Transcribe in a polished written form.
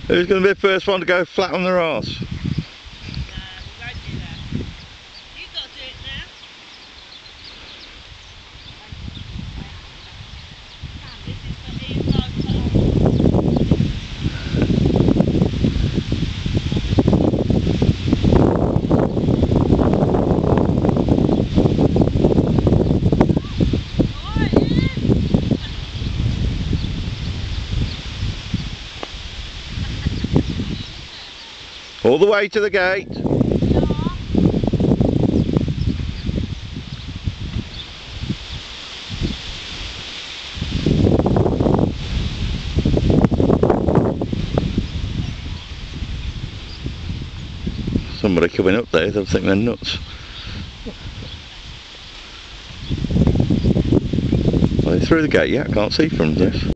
Who's going to be the first one to go flat on their arse? No, we won't do that. You've got to do it now. This is for Ian's All the way to the gate. Somebody coming up there, they'll think they're nuts. Are they through the gate yet? I can't see from this.